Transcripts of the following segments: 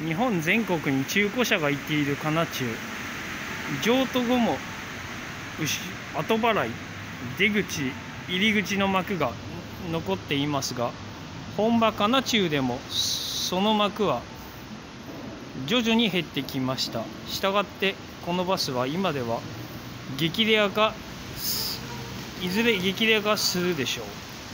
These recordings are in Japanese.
日本全国に中古車が行っているカナチュウ。譲渡後も後払い、出口入り口の幕が残っていますが、本場カナチュウでもその幕は徐々に減ってきました。したがってこのバスは今ではいずれ激レア化するでしょう。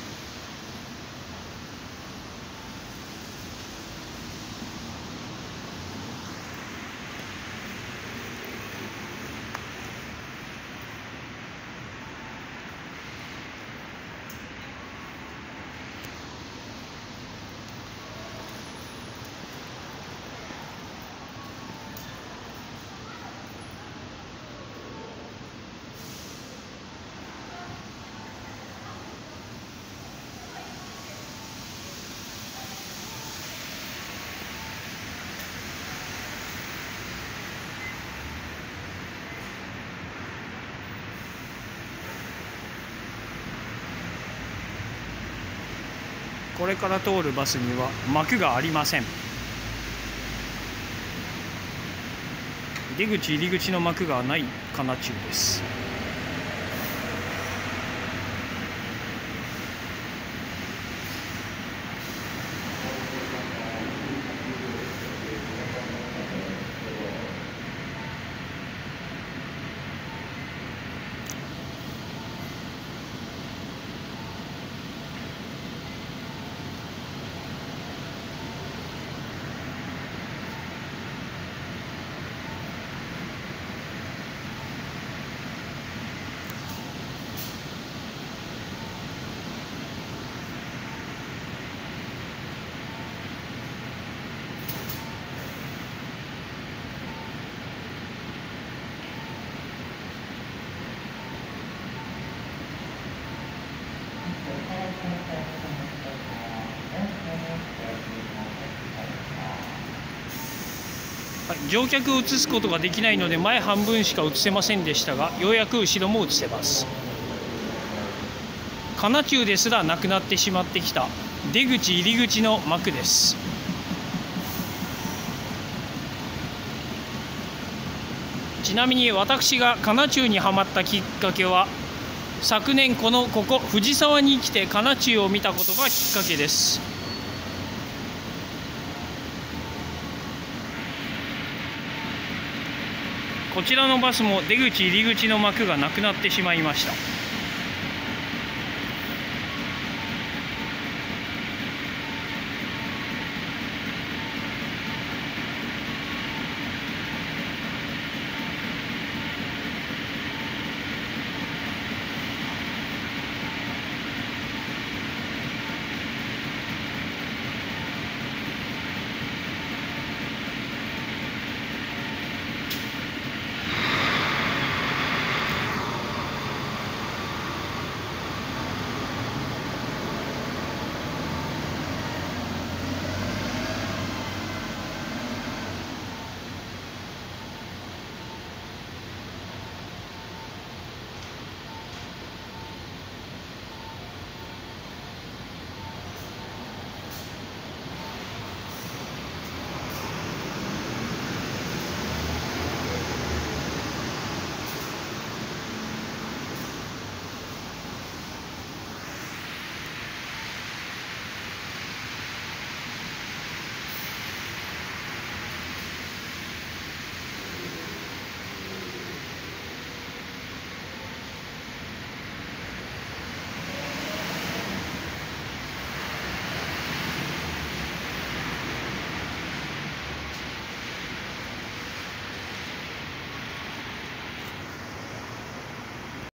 これから通るバスには幕がありません。出口入り口の幕がないカナチュウです。乗客を移すことができないので前半分しか移せませんでしたが、ようやく後ろも移せます。カナチュウですらなくなってしまってきた出口入り口の幕です。ちなみに私がカナチュウにはまったきっかけは、昨年ここ藤沢に来てカナチュウを見たことがきっかけです。こちらのバスも出口入り口の幕がなくなってしまいました。